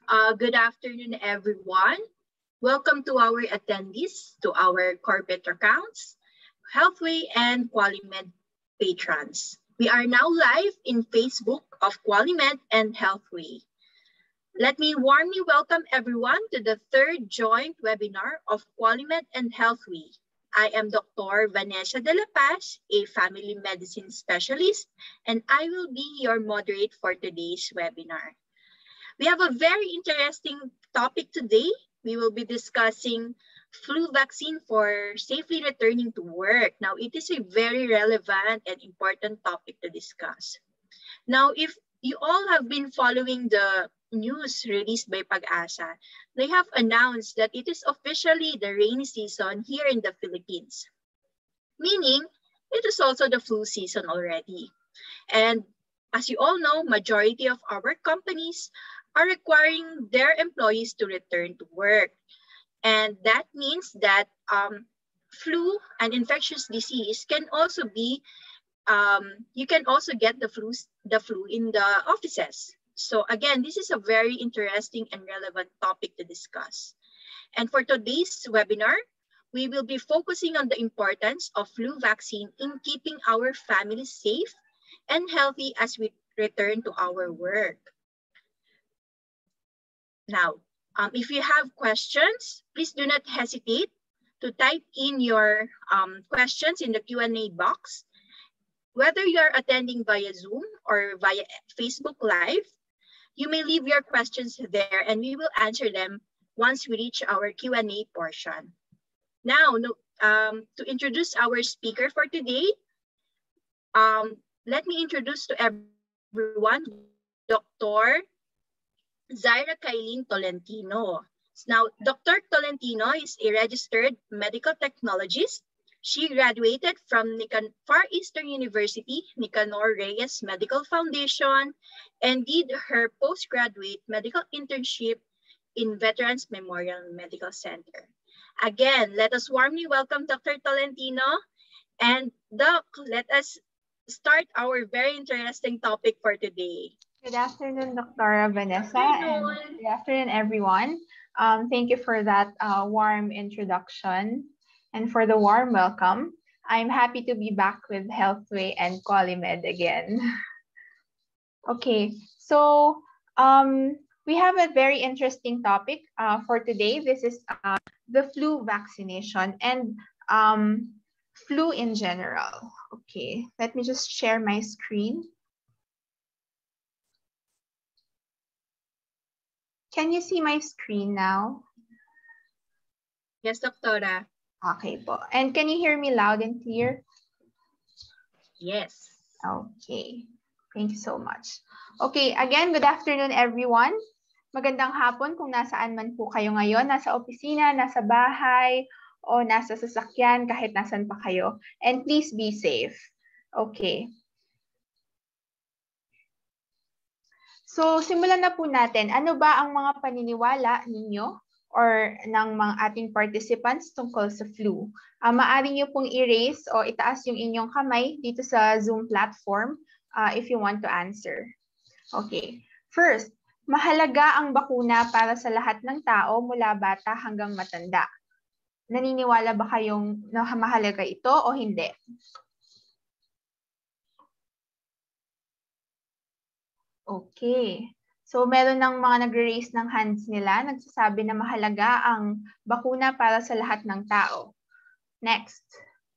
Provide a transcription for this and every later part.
Good afternoon, everyone. Welcome to our attendees, to our corporate accounts, Healthway and QualiMed patrons. We are now live in Facebook of QualiMed and Healthway. Let me warmly welcome everyone to the third joint webinar of QualiMed and Healthway. I am Dr. Vanessa Dela Paz, a family medicine specialist, and I will be your moderator for today's webinar. We have a very interesting topic today. We will be discussing flu vaccine for safely returning to work. Now, it is a very relevant and important topic to discuss. Now, if you all have been following the news released by Pag-asa, they have announced that it is officially the rainy season here in the Philippines, meaning it is also the flu season already. And as you all know, majority of our companies are requiring their employees to return to work. And that means that flu and infectious disease can also be, you can also get the flu in the offices. So again, this is a very interesting and relevant topic to discuss. And for today's webinar, we will be focusing on the importance of flu vaccine in keeping our families safe and healthy as we return to our work. Now, if you have questions, please do not hesitate to type in your questions in the Q&A box. Whether you are attending via Zoom or via Facebook Live, you may leave your questions there and we will answer them once we reach our Q&A portion. Now, to introduce our speaker for today, let me introduce to everyone Dr. Zaira Tolentino. Now, Dr. Tolentino is a registered medical technologist. She graduated from Far Eastern University, Nicanor Reyes Medical Foundation, and did her postgraduate medical internship in Veterans Memorial Medical Center. Again, let us warmly welcome Dr. Tolentino. And Doc, let us start our very interesting topic for today. Good afternoon, Dr. Vanessa, and good afternoon, everyone. Thank you for that warm introduction and for the warm welcome. I'm happy to be back with Healthway and QualiMed again. Okay, so we have a very interesting topic for today. This is the flu vaccination and flu in general. Okay, let me just share my screen. Can you see my screen now? Yes, Doctora. Okay po. And can you hear me loud and clear? Yes. Okay. Thank you so much. Okay, again, good afternoon, everyone. Magandang hapon kung nasaan man po kayo ngayon. Nasa opisina, nasa bahay, o nasa sasakyan, kahit nasan pa kayo. And please be safe. Okay. So, simulan na po natin. Ano ba ang mga paniniwala ninyo or ng mga ating participants tungkol sa flu? Maaari nyo pong i-raise o itaas yung inyong kamay dito sa Zoom platform if you want to answer. Okay. First, mahalaga ang bakuna para sa lahat ng tao mula bata hanggang matanda. Naniniwala ba kayong mahalaga ito o hindi? Okay. So, meron ng mga nagre-raise ng hands nila, nagsasabi na mahalaga ang bakuna para sa lahat ng tao. Next.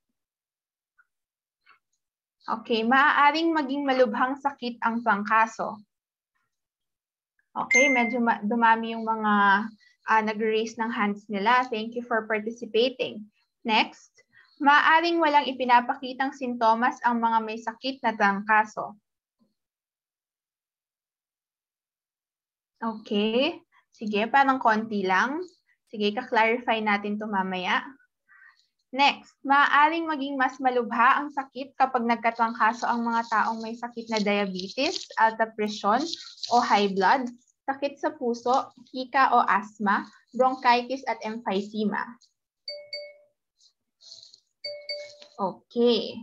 Okay, maaaring maging malubhang sakit ang trangkaso. Okay, medyo dumami yung mga nagre-raise ng hands nila. Thank you for participating. Next. Maaaring walang ipinapakitang sintomas ang mga may sakit na trangkaso. Okay. Sige, parang konti lang. Sige, ka-clarify natin ito mamaya. Next, maaaring maging mas malubha ang sakit kapag nagkatrangkaso ang mga taong may sakit na diabetes, alta presyon o high blood, sakit sa puso, hika o asthma, bronchitis at emphysema. Okay.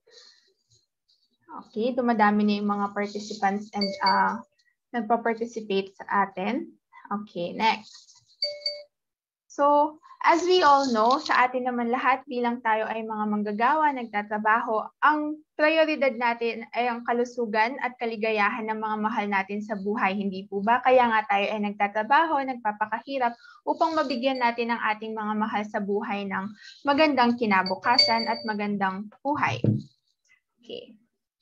Okay, dumadami na yung mga participants and nagpa-participate sa atin. Okay, next. So, as we all know, sa atin naman lahat bilang tayo ay mga manggagawa, nagtatrabaho, ang prioridad natin ay ang kalusugan at kaligayahan ng mga mahal natin sa buhay, hindi po ba? Kaya nga tayo ay nagtatrabaho, nagpapakahirap upang mabigyan natin ang ating mga mahal sa buhay ng magandang kinabukasan at magandang buhay. Okay.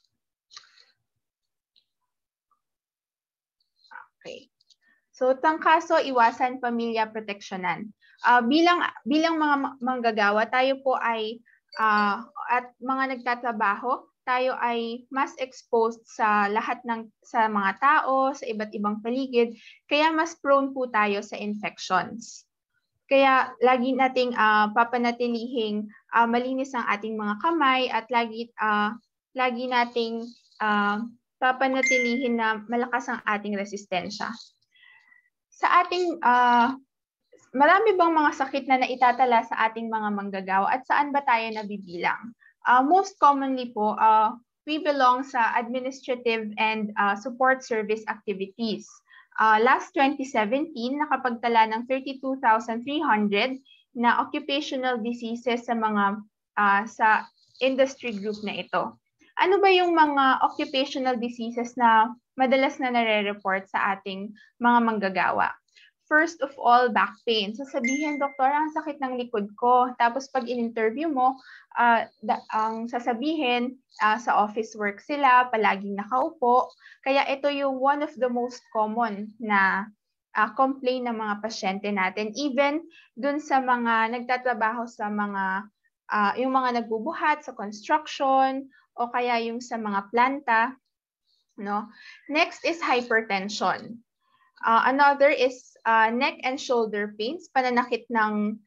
Okay. So, tangkaso, iwasan, pamilya, proteksyonan. Bilang mga manggagawa, tayo po ay at mga nagtatrabaho, tayo ay mas exposed sa lahat sa mga tao, sa iba't ibang paligid, kaya mas prone po tayo sa infections. Kaya lagi nating papanatilihing malinis ang ating mga kamay at lagi nating papanatilihin na malakas ang ating resistensya. Sa ating marami bang mga sakit na naitatala sa ating mga manggagawa at saan ba tayo nabibilang? Most commonly po, we belong sa administrative and support service activities. Last 2017, nakapagtala ng 32,300 na occupational diseases sa mga sa industry group na ito. Ano ba yung mga occupational diseases na madalas na nare-report sa ating mga manggagawa? First of all, back pain. So sabihin, doktor, ang sakit ng likod ko. Tapos pag in-interview mo, ang sasabihin, sa office work sila, palaging nakaupo. Kaya ito yung one of the most common na complaint ng mga pasyente natin. Even dun sa mga nagtatrabaho sa mga, yung mga nagbubuhat sa construction, o kaya yung sa mga planta. No? Next is hypertension. Another is neck and shoulder pains, pananakit ng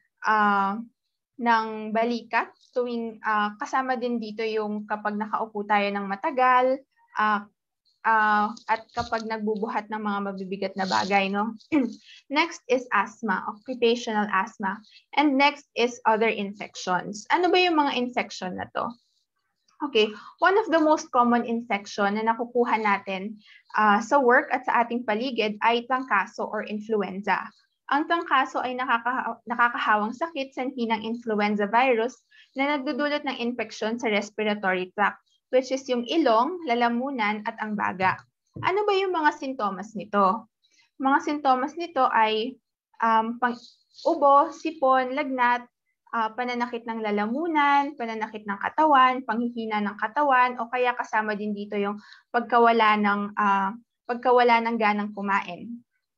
balikat tuwing kasama din dito yung kapag nakaupo tayo ng matagal at kapag nagbubuhat ng mga mabibigat na bagay, no? Next is asthma, occupational asthma. And next is other infections. Ano ba yung mga infection na to? Okay, one of the most common infection na nakukuha natin sa work at sa ating paligid ay trangkaso or influenza. Ang trangkaso ay nakakahawang sakit sanhi ng influenza virus na nagdudulot ng infeksyon sa respiratory tract, which is yung ilong, lalamunan, at ang baga. Ano ba yung mga sintomas nito? Mga sintomas nito ay ubo, sipon, lagnat, pananakit ng lalamunan, pananakit ng katawan, panghihina ng katawan, o kaya kasama din dito yung pagkawala ng ganang kumain.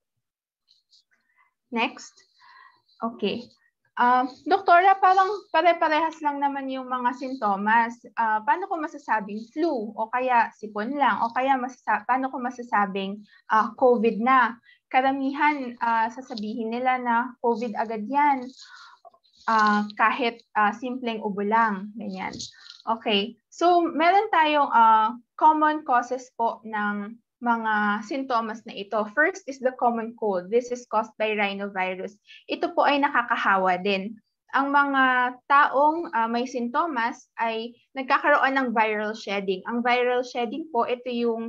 Next. Okay. Doktora, parang pare-parehas lang naman yung mga sintomas. Paano ko masasabing flu? O kaya sipon lang? O kaya paano ko masasabing COVID na? Karamihan sasabihin nila na COVID agad yan. Kahit simpleng ubo lang, ganyan. Okay, so meron tayong common causes po ng mga sintomas na ito. First is the common cold. This is caused by rhinovirus. Ito po ay nakakahawa din. Ang mga taong may sintomas ay nagkakaroon ng viral shedding. Ang viral shedding po, ito yung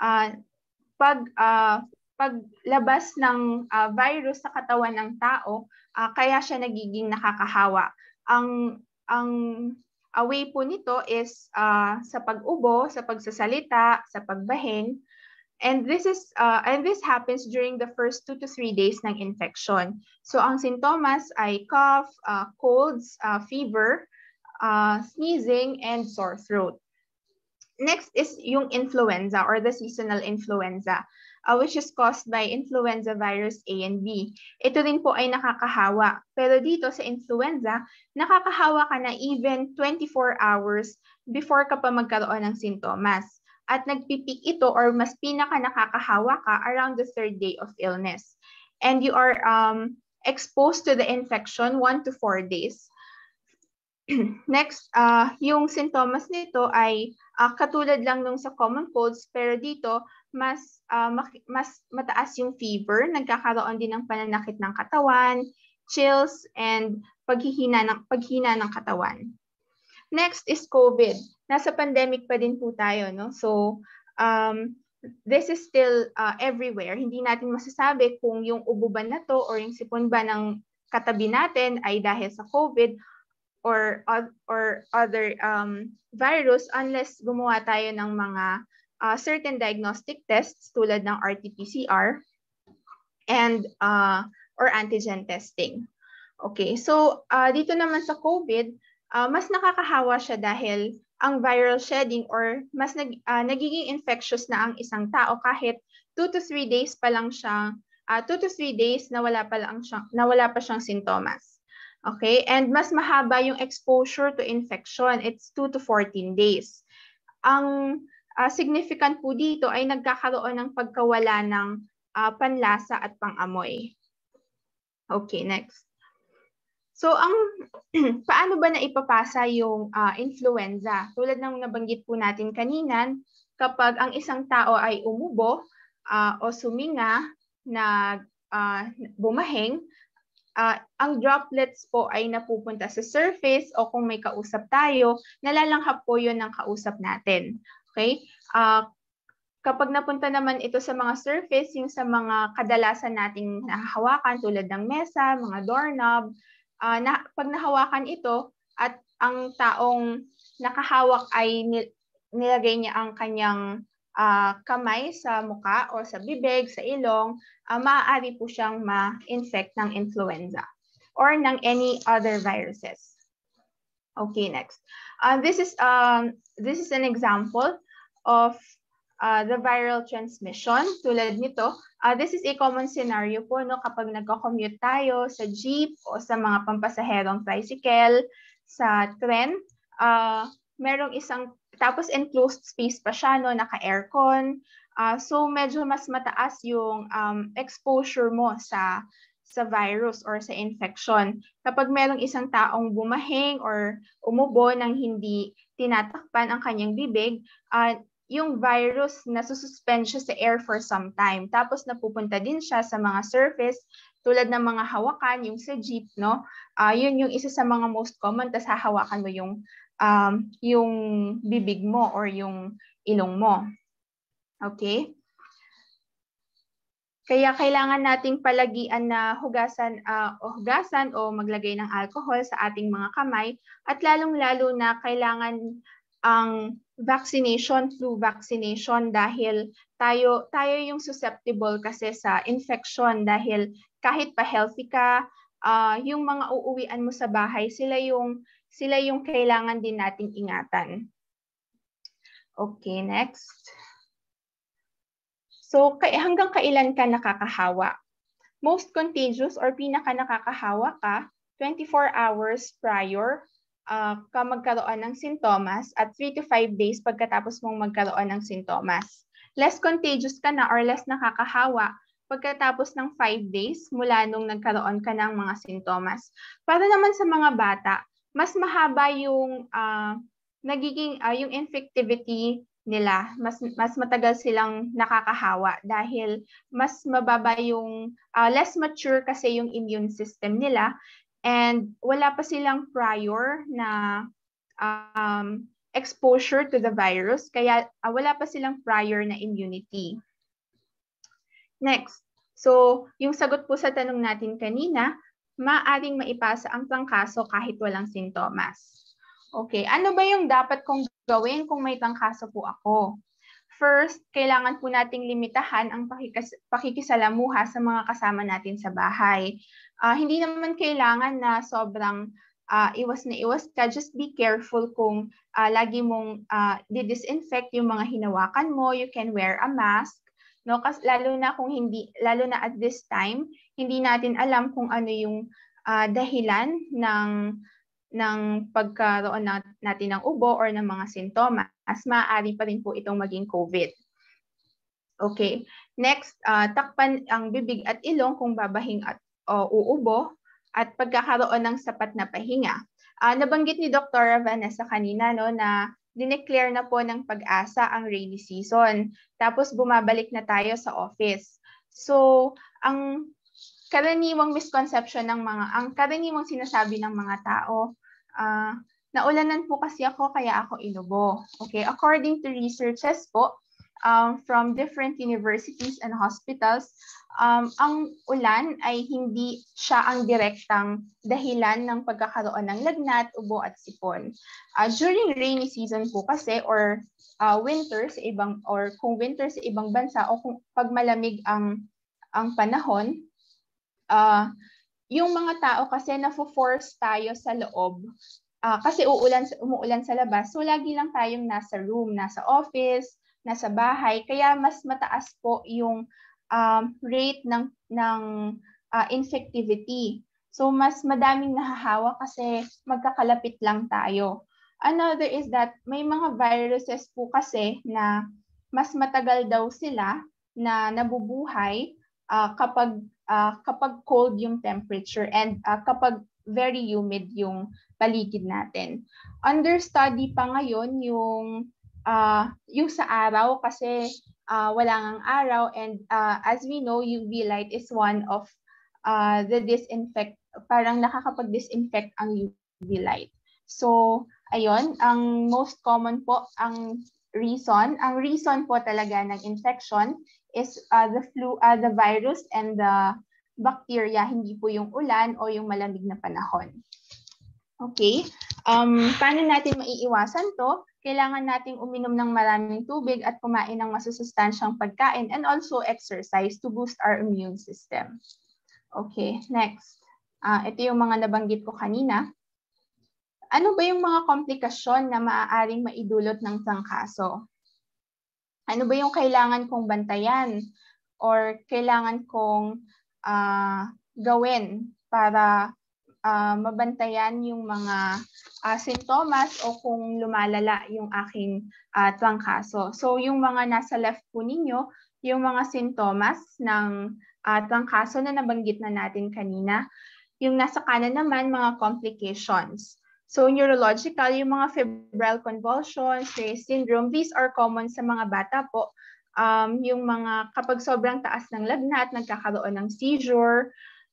paglabas ng virus sa katawan ng tao, kaya siya nagiging nakakahawa. Ang way po nito is sa pag-ubo, sa pagsasalita, sa pagbahing. And this happens during the first 2 to 3 days ng infection. So ang sintomas ay cough, colds, fever, sneezing, and sore throat. Next is yung influenza or the seasonal influenza, which is caused by influenza virus A and B. Ito rin po ay nakakahawa. Pero dito sa influenza, nakakahawa ka na even 24 hours before ka pa magkaroon ng sintomas. At nagpipik ito or mas pinaka nakakahawa ka around the 3rd day of illness. And you are exposed to the infection 1 to 4 days. Next, yung sintomas nito ay katulad lang nung sa common colds, pero dito mas mataas yung fever, nagkakaroon din ng pananakit ng katawan, chills, and paghihina ng katawan. Next is COVID. Nasa pandemic pa din po tayo, no? So, this is still everywhere. Hindi natin masasabi kung yung ubo ba na to or yung sipon ba ng katabi natin ay dahil sa COVID or other virus unless gumawa tayo ng mga certain diagnostic tests tulad ng RT-PCR and or antigen testing. Okay, so dito naman sa COVID, mas nakakahawa siya dahil ang viral shedding or mas nagiging infectious na ang isang tao kahit 2 to 3 days pa lang siya, 2 to 3 days na wala pa siyang sintomas. Okay, and mas mahaba yung exposure to infection. It's 2 to 14 days. Ang significant po dito ay nagkakaroon ng pagkawala ng panlasa at pangamoy. Okay, next. So, paano ba na ipapasa yung influenza? Tulad ng nabanggit po natin kanina, kapag ang isang tao ay umubo o suminga na bumahing, ang droplets po ay napupunta sa surface o kung may kausap tayo, nalalanghap po yun ng kausap natin. Okay? Kapag napunta naman ito sa mga surface, yung sa mga kadalasan nating nahahawakan tulad ng mesa, mga doorknob, pag nahawakan ito at ang taong nakahawak ay nilagay niya ang kanyang kamay sa muka o sa bibig, sa ilong, maaari po siyang ma-infect ng influenza or ng any other viruses. Okay, next. This is an example of the viral transmission. Tulad nito, this is a common scenario po no, kapag nagko-commute tayo sa jeep o sa mga pampasaherong tricycle, sa tren, merong isang, tapos enclosed space pa siya, no, naka-aircon. So medyo mas mataas yung exposure mo sa virus or sa infection. Kapag merong isang taong bumahing or umubo nang hindi tinatakpan ang kanyang bibig, yung virus nasususpend siya sa air for some time. Tapos napupunta din siya sa mga surface tulad ng mga hawakan, yung sa jeep, no? Yun yung isa sa mga most common, tas hahawakan mo yung bibig mo or yung ilong mo. Okay? Kaya kailangan nating palagian na hugasan o maglagay ng alcohol sa ating mga kamay at lalong-lalo na kailangan ang vaccination, flu vaccination dahil tayo yung susceptible kasi sa infection dahil kahit pa healthy ka, yung mga uuwian mo sa bahay, sila yung kailangan din nating ingatan. Okay, next. So, hanggang kailan ka nakakahawa? Most contagious or pinaka-nakakahawa ka 24 hours prior ka magkaroon ng sintomas at 3 to 5 days pagkatapos mong magkaroon ng sintomas. Less contagious ka na or less nakakahawa pagkatapos ng 5 days mula nung nagkaroon ka ng mga sintomas. Para naman sa mga bata, mas mahaba yung yung infectivity nila, mas matagal silang nakakahawa dahil mas mababa yung less mature kasi yung immune system nila and wala pa silang prior na exposure to the virus kaya wala pa silang prior na immunity. Next, so yung sagot po sa tanong natin kanina, maaring maipasa ang trangkaso kahit walang sintomas. Okay, ano ba yung dapat kong gawin kung may trangkaso po ako? First, kailangan po nating limitahan ang pakikisalamuha sa mga kasama natin sa bahay. Hindi naman kailangan na sobrang iwas na iwas ka. Just be careful kung lagi mong di-disinfect yung mga hinawakan mo. You can wear a mask. No? Kasi lalo na at this time, hindi natin alam kung ano yung dahilan ng pagkaroon natin ng ubo or ng mga sintomas, maaari pa rin po itong maging COVID. Okay. Next, takpan ang bibig at ilong kung babahing o uubo at pagkakaroon ng sapat na pahinga. Nabanggit ni Dr. Vanessa kanina no, na dineclare na po ng Pag-asa ang rainy season. Tapos bumabalik na tayo sa office. So, ang karaniwang misconception ang karaniwang sinasabi ng mga tao, naulanan po kasi ako kaya ako inubo. Okay, according to researches po, from different universities and hospitals, ang ulan ay hindi siya ang direktang dahilan ng pagkakaroon ng lagnat, ubo at sipon. During rainy season po kasi or winter sa ibang or kung winter sa ibang bansa o kung pag malamig ang panahon, yung mga tao kasi nafo-force tayo sa loob. Kasi umuulan sa labas, so lagi lang tayong nasa room, nasa office, nasa bahay, kaya mas mataas po yung rate ng infectivity. So mas madaming nahahawa kasi magkakalapit lang tayo. Another is that may mga viruses po kasi na mas matagal daw sila na nabubuhay kapag cold yung temperature and kapag very humid yung paligid natin. Under study pa ngayon yung sa araw kasi wala ngang araw and as we know, UV light is one of the parang nakakapag-disinfect ang UV light. So, ayun, ang most common po ang reason po talaga ng infection is the virus and the bacteria, hindi po yung ulan o yung malamig na panahon. Okay, paano natin maiiwasan to? Kailangan nating uminom ng maraming tubig at kumain ng masusustansyang pagkain and also exercise to boost our immune system. Okay, next. Ito yung mga nabanggit ko kanina. Ano ba yung mga komplikasyon na maaaring maidulot ng trangkaso? Ano ba yung kailangan kong bantayan or kailangan kong gawin para mabantayan yung mga sintomas o kung lumalala yung aking trangkaso. So yung mga nasa left po ninyo, yung mga sintomas ng trangkaso na nabanggit na natin kanina. Yung nasa kanan naman, mga complications. So neurological, yung mga febrile convulsions, Ray's syndrome, these are common sa mga bata po. Yung mga kapag sobrang taas ng lagnat, nagkakaroon ng seizure,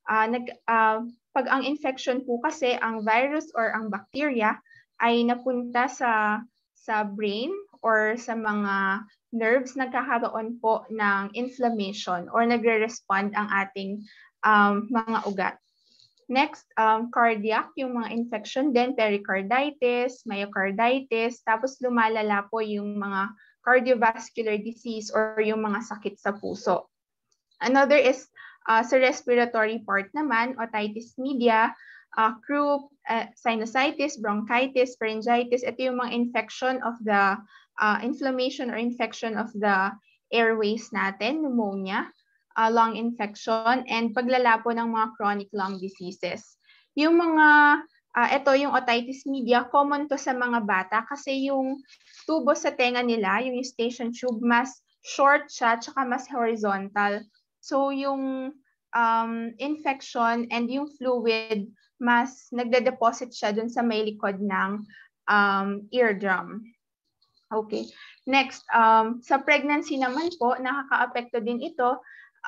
pag ang infection po kasi, ang virus or ang bacteria ay napunta sa brain or sa mga nerves, nagkakaroon po ng inflammation or nagre-respond ang ating mga ugat. Next, cardiac, yung mga infection din, pericarditis, myocarditis, tapos lumalala po yung mga cardiovascular disease or yung mga sakit sa puso. Another is sa respiratory part naman, otitis media, croup, sinusitis, bronchitis, pharyngitis. Ito yung mga infection of the inflammation or infection of the airways natin, pneumonia, lung infection, and paglala po ng mga chronic lung diseases. Yung mga, ito yung otitis media, common to sa mga bata kasi yung tubo sa tenga nila, yung eustachian tube, mas short siya, tsaka mas horizontal. So yung infection and yung fluid, mas nagde-deposit siya dun sa may likod ng eardrum. Okay. Next, sa pregnancy naman po, nakaka-apekto din ito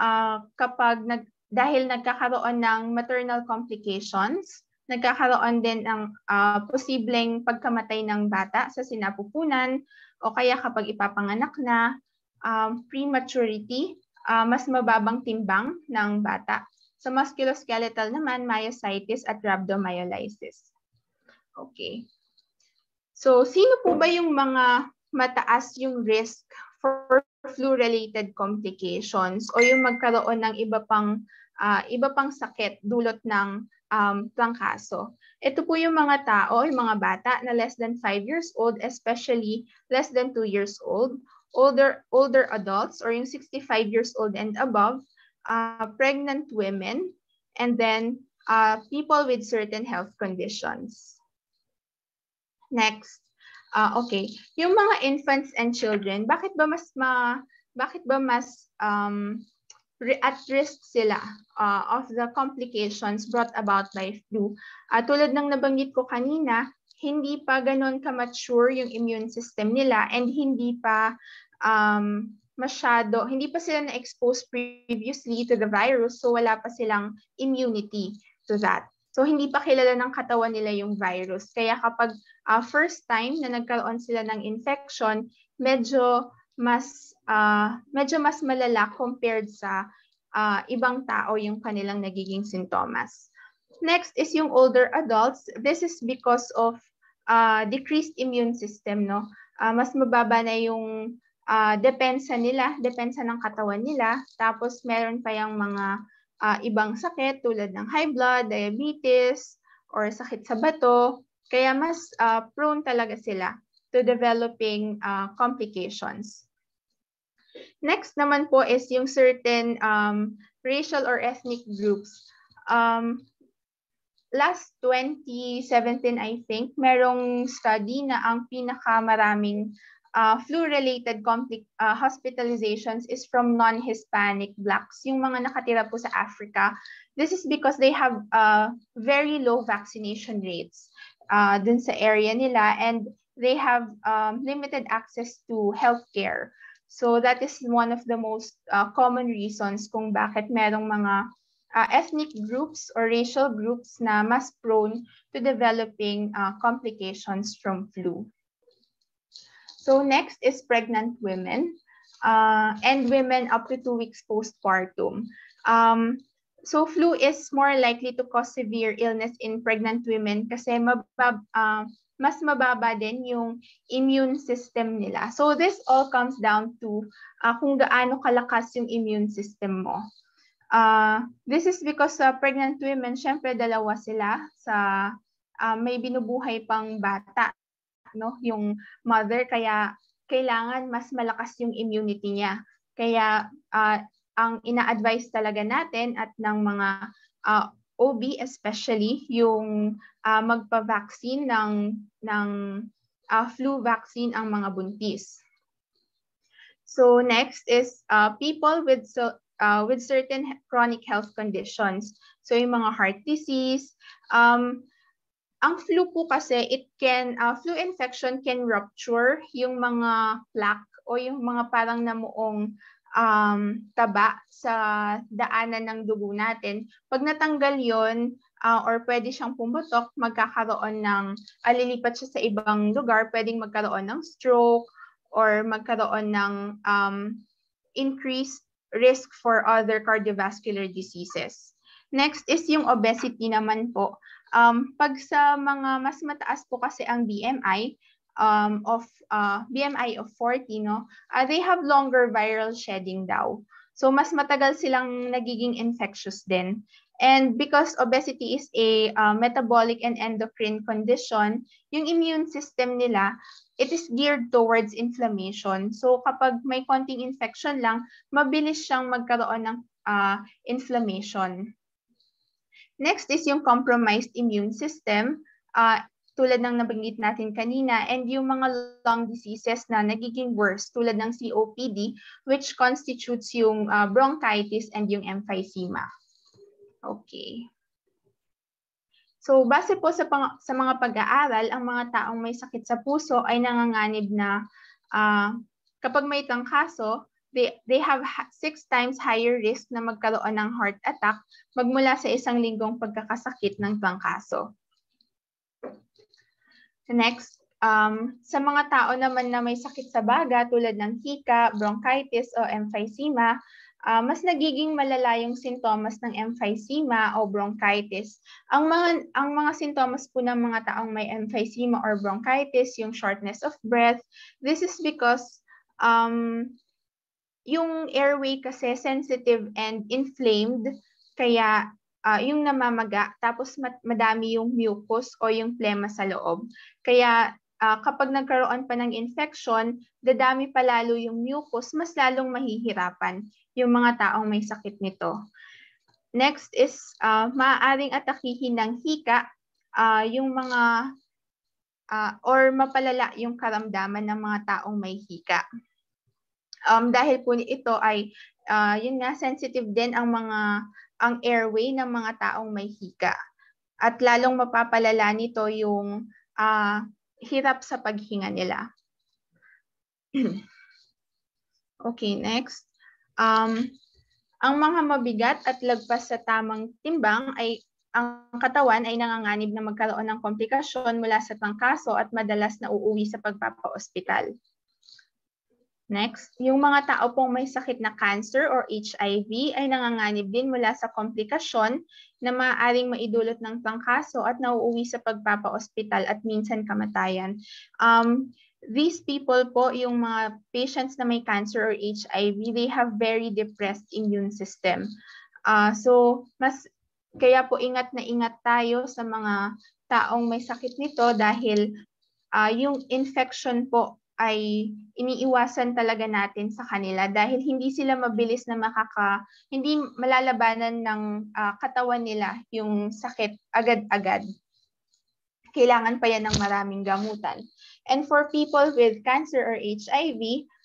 kapag dahil nagkakaroon ng maternal complications, nagkakaroon din ng posibleng pagkamatay ng bata sa sinapupunan o kaya kapag ipapanganak na, prematurity, mas mababang timbang ng bata. Sa musculoskeletal naman, myositis at rhabdomyolysis. Okay. So, sino po ba yung mga mataas yung risk for flu-related complications o yung magkaroon ng iba pang sakit dulot ng trangkaso? Ito po yung mga tao, yung mga bata na less than 5 years old, especially less than 2 years old, older adults or yung 65 years old and above, pregnant women, and then people with certain health conditions. Next. Okay, yung mga infants and children, bakit ba mas at risk sila of the complications brought about by flu? Tulad ng nabanggit ko kanina, hindi pa ganon ka-mature yung immune system nila and hindi pa sila na-expose previously to the virus, so wala pa silang immunity to that. So hindi pa kilala ng katawan nila yung virus. Kaya kapag first time na nagkaroon sila ng infection, medyo medyo mas malala compared sa ibang tao yung kanilang nagiging sintomas. Next is yung older adults. This is because of decreased immune system, no? Mas mababa na yung depensa ng katawan nila. Tapos meron pa yung mga ibang sakit tulad ng high blood, diabetes, or sakit sa bato. Kaya mas prone talaga sila to developing complications. Next naman po is yung certain racial or ethnic groups. Last 2017, I think, merong study na ang pinakamaraming flu-related hospitalizations is from non-Hispanic Blacks, yung mga nakatira po sa Africa. This is because they have very low vaccination rates dun sa area nila, and they have limited access to healthcare. So that is one of the most common reasons kung bakit merong mga ethnic groups or racial groups na mas prone to developing complications from flu. So next is pregnant women and women up to 2 weeks postpartum. So flu is more likely to cause severe illness in pregnant women kasi mas mababa din yung immune system nila. So this all comes down to kung gaano kalakas yung immune system mo. This is because pregnant women, syempre dalawa sila sa may binubuhay pang bata, no? Yung mother, kaya kailangan mas malakas yung immunity niya. Kaya ang ina-advise talaga natin at ng mga OB especially yung magpa-vaccine ng flu vaccine ang mga buntis. So next is people with certain chronic health conditions. So yung mga heart disease, ang flu po kasi flu infection can rupture yung mga plaque o yung mga parang namuong taba sa daanan ng dugo natin. Pag natanggal yon or pwede siyang pumutok, magkakaroon ng lilipat siya sa ibang lugar, pwedeng magkaroon ng stroke or magkaroon ng increased risk for other cardiovascular diseases. Next is yung obesity naman po. Pag sa mga mas mataas po kasi ang BMI of 40, no, they have longer viral shedding daw. So mas matagal silang nagiging infectious din. And because obesity is a metabolic and endocrine condition, yung immune system nila, it is geared towards inflammation. So kapag may konting infection lang, mabilis siyang magkaroon ng inflammation. Next is yung compromised immune system, tulad ng nabanggit natin kanina, and yung mga lung diseases na nagiging worse tulad ng COPD, which constitutes yung bronchitis and yung emphysema. Okay. So base po sa mga pag-aaral, ang mga taong may sakit sa puso ay nanganganib na kapag may trangkaso, they have 6 times higher risk na magkaroon ng heart attack magmula sa 1 linggong pagkakasakit ng trangkaso. Next, sa mga tao naman na may sakit sa baga tulad ng hika, bronchitis o emphysema, mas nagiging malala yung sintomas ng emphysema o bronchitis. Ang mga sintomas po ng mga taong may emphysema or bronchitis, yung shortness of breath, this is because yung airway kasi sensitive and inflamed, kaya yung namamaga, tapos madami yung mucus o yung phlegma sa loob. Kaya kapag nagkaroon pa ng infection, dadami pa lalo yung mucus, mas lalong mahihirapan yung mga taong may sakit nito. Next is maaaring atakihin ng hika, yung mga or mapalala yung karamdaman ng mga taong may hika. Dahil po ito ay yun nga, sensitive din ang airway ng mga taong may hika. At lalong mapapalala nito yung hirap sa paghinga nila. Okay, next. Ang mga mabigat at lagpas sa tamang timbang ay ang katawan ay nanganganib na magkaroon ng komplikasyon mula sa trangkaso at madalas na uuwi sa pagpapa-ospital. Next, yung mga tao pong may sakit na cancer or HIV ay nanganganib din mula sa komplikasyon na maaaring maidulot ng trangkaso at nauuwi sa pagpapa-ospital at minsan kamatayan. These people po, yung mga patients na may cancer or HIV, they have very depressed immune system. So, kaya po ingat na ingat tayo sa mga taong may sakit nito dahil yung infection po ay iniiwasan talaga natin sa kanila dahil hindi sila mabilis na hindi malalabanan ng katawan nila yung sakit agad-agad. Kailangan pa yan ng maraming gamutan. And for people with cancer or HIV,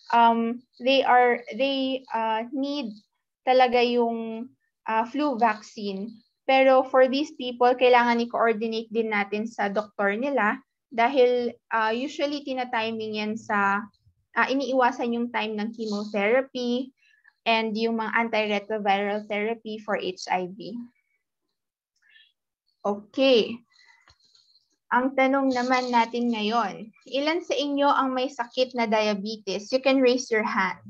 they need talaga yung flu vaccine. Pero for these people, kailangan i-coordinate din natin sa doktor nila dahil usually tina-timing yan sa iniiwasan yung time ng chemotherapy and yung mga antiretroviral therapy for HIV. Okay. Ang tanong naman natin ngayon, ilan sa inyo ang may sakit na diabetes? You can raise your hand.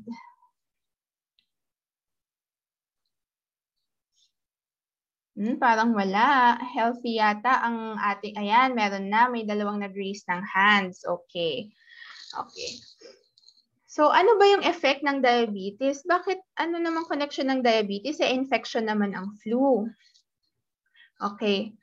Parang wala. Healthy yata ang ating, ayan, meron na, may dalawang nag-raise ng hands. Okay. Okay. So, ano ba yung effect ng diabetes? Bakit, ano naman connection ng diabetes? Infection naman ang flu. Okay.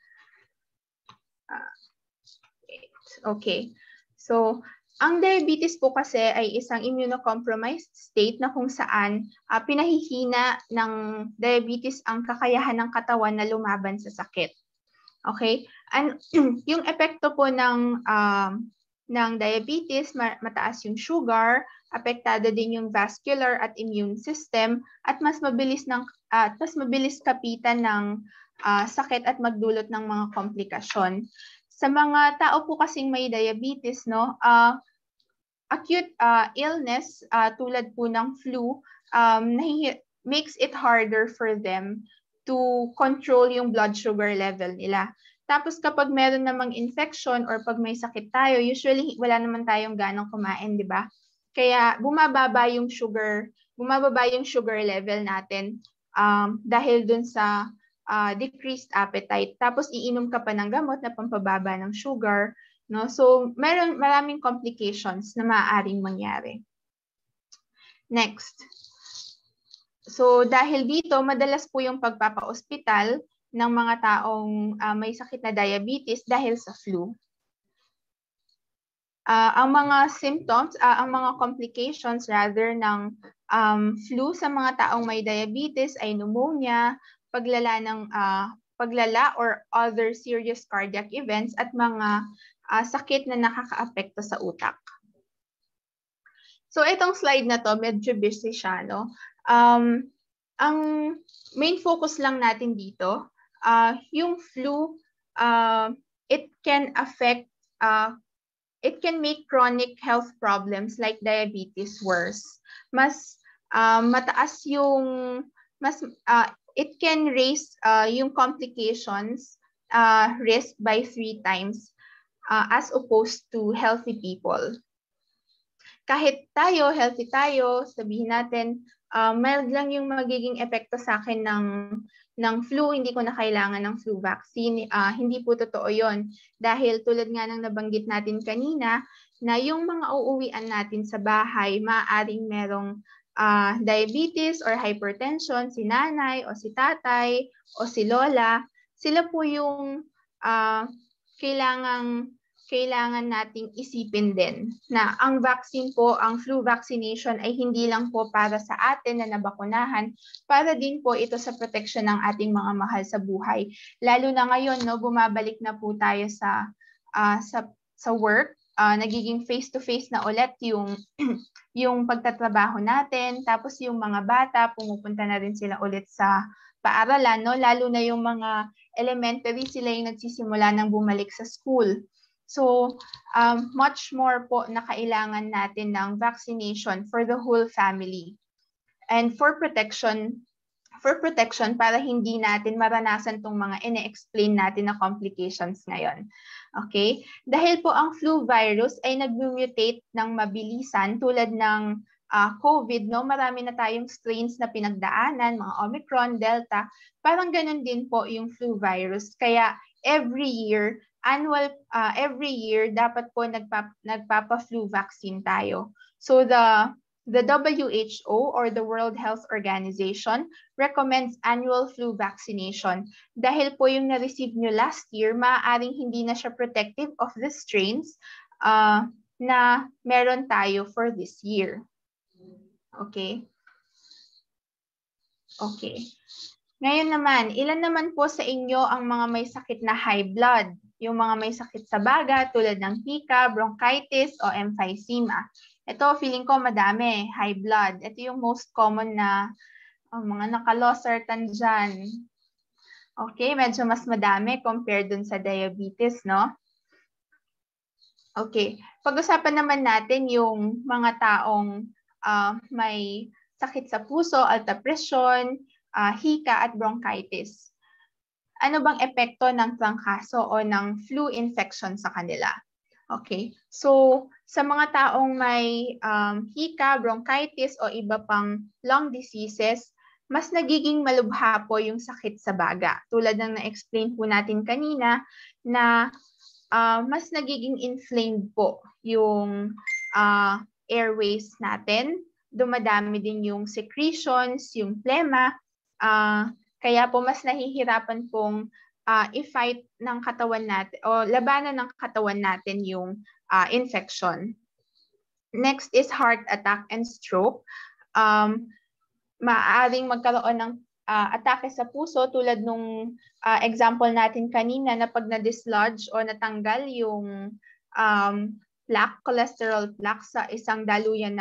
Okay. So, ang diabetes po kasi ay isang immunocompromised state na kung saan pinahihina ng diabetes ang kakayahan ng katawan na lumaban sa sakit. Okay? And yung epekto po ng diabetes, mataas yung sugar, apektado din yung vascular at immune system, at mas mabilis kapitan ng sakit at magdulot ng mga komplikasyon. Sa mga tao po kasing may diabetes, no, acute illness tulad po ng flu makes it harder for them to control yung blood sugar level nila. Tapos kapag meron namang infection or pag may sakit tayo, usually wala naman tayong ganang kumain, di ba? Kaya bumababa yung sugar level natin dahil dun sa decreased appetite. Tapos iinom ka pa ng gamot na pampababa ng sugar. No? So, maraming complications na maaaring mangyari. Next. So, dahil dito, madalas po yung pagpapa-ospital ng mga taong may sakit na diabetes dahil sa flu. Ang mga symptoms, ang mga complications rather ng flu sa mga taong may diabetes ay pneumonia, paglala or other serious cardiac events at mga sakit na nakakaapekto sa utak. So itong slide na to, medyo busy siya, no? Ang main focus lang natin dito, yung flu, it can make chronic health problems like diabetes worse. Mataas yung, it can raise yung complications risk by 3 times as opposed to healthy people. Kahit tayo, healthy tayo, sabihin natin, mild lang yung magiging epekto sa akin ng flu, hindi ko na kailangan ng flu vaccine. Hindi po totoo yon. Dahil tulad nga ng nabanggit natin kanina, na yung mga uuwian natin sa bahay, maaaring merong diabetes or hypertension, si nanay o si tatay o si lola, sila po yung kailangan nating isipin din na ang vaccine po, ang flu vaccination ay hindi lang po para sa atin na nabakunahan, para din po ito sa protection ng ating mga mahal sa buhay. Lalo na ngayon, no, bumabalik na po tayo sa work, nagiging face-to-face na ulit yung pagtatrabaho natin, tapos yung mga bata, pumupunta na rin sila ulit sa paaralan, no? Lalo na yung mga elementary, sila yung nagsisimula ng bumalik sa school. So, much more po na kailangan natin ng vaccination for the whole family. And for protection para hindi natin maranasan tong mga ine-explain natin na complications ngayon. Okay? Dahil po ang flu virus ay nag-mutate ng mabilisan tulad ng COVID, no? Marami na tayong strains na pinagdaanan, mga Omicron, Delta. Parang ganun din po yung flu virus. Kaya every year dapat po nagpapa-flu vaccine tayo. So the WHO or the World Health Organization recommends annual flu vaccination. Dahil po yung na-receive nyo last year, maaaring hindi na siya protective of the strains na meron tayo for this year. Okay? Okay. Ngayon naman, ilan naman po sa inyo ang mga may sakit na high blood? Yung mga may sakit sa baga tulad ng hika, bronchitis o emphysema. Ito, feeling ko madami, high blood. Ito yung most common na mga nakalosartan dyan. Okay, medyo mas madami compared dun sa diabetes, no? Okay, pag-usapan naman natin yung mga taong may sakit sa puso, alta presyon, hika at bronchitis. Ano bang epekto ng trangkaso o ng flu infection sa kanila? Okay, so sa mga taong may hika, bronchitis o iba pang lung diseases, mas nagiging malubha po yung sakit sa baga. Tulad ng na-explain po natin kanina na mas nagiging inflamed po yung airways natin. Dumadami din yung secretions, yung phlegma. Kaya po mas nahihirapan pong i-fight ng katawan natin o labanan ng katawan natin yung infection. Next is heart attack and stroke. Maaaring magkaroon ng atake sa puso tulad nung example natin kanina na pag na-dislodge o natanggal yung plaque, cholesterol plaque sa isang daluyan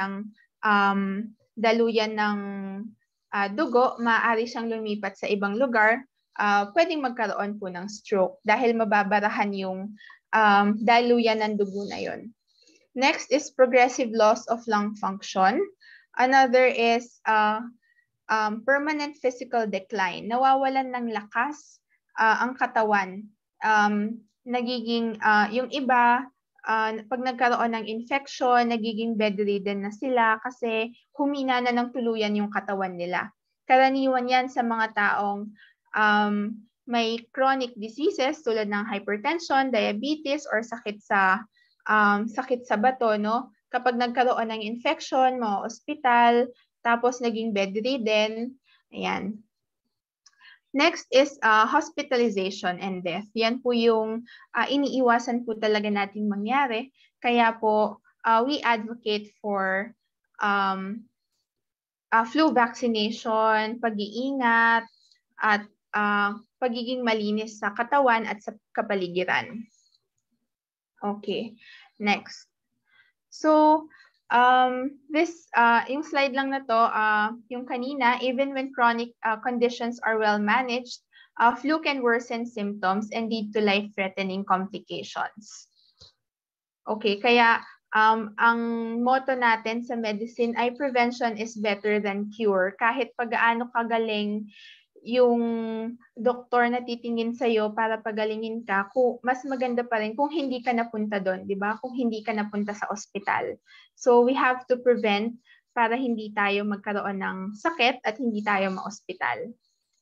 ng dugo, maaari siyang lumipat sa ibang lugar, pwedeng magkaroon po ng stroke dahil mababarahan yung daluyan ng dugo na yon. Next is progressive loss of lung function. Another is permanent physical decline. Nawawalan ng lakas ang katawan. Nagiging, yung iba, pag nagkaroon ng infection, nagiging bedridden na sila kasi humina na ng tuluyan yung katawan nila. Karaniwan yan sa mga taong may chronic diseases tulad ng hypertension, diabetes, or sakit sa bato, no? Kapag nagkaroon ng infection, mga ospital, tapos naging bedridden, ayan. Next is hospitalization and death. Yan po yung iniiwasan po talaga nating mangyari. Kaya po, we advocate for flu vaccination, pag-iingat, at pagiging malinis sa katawan at sa kapaligiran. Okay, next. So, yung slide lang na to, yung kanina, even when chronic conditions are well managed, flu can worsen symptoms and lead to life-threatening complications. Okay, kaya ang motto natin sa medicine ay prevention is better than cure. Kahit pag-aano kagaling yung doktor na titingin sa'yo para pagalingin ka, mas maganda pa rin kung hindi ka napunta doon, di ba? Kung hindi ka napunta sa ospital. So we have to prevent para hindi tayo magkaroon ng sakit at hindi tayo ma-ospital.